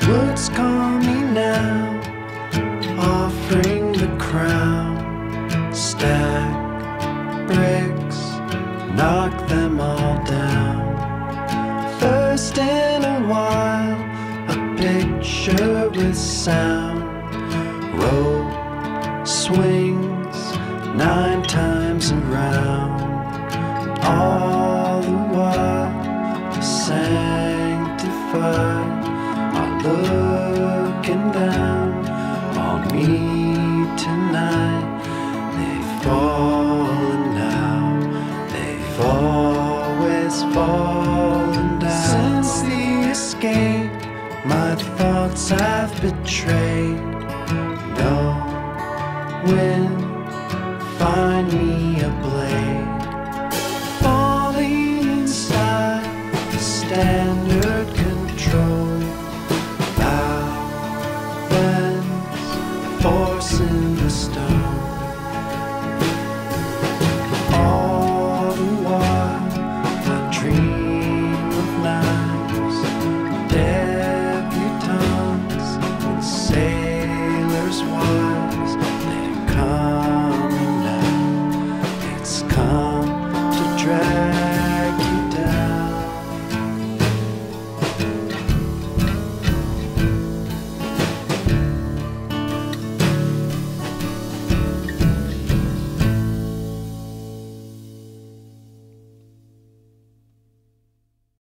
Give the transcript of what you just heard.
Woods call me now, offering the crown. Stack bricks, knock them all down. First in a while, a picture with sound. Rope swings 9 times around. All the while, the sanctified are looking down on me tonight. They've fallen now, they've always fallen down. Since the escape, my thoughts have betrayed. No wind, find me a blade. Falling inside the standard control. Balance, force in the stone. All the while I dream of knives, debutantes and sailors' wives.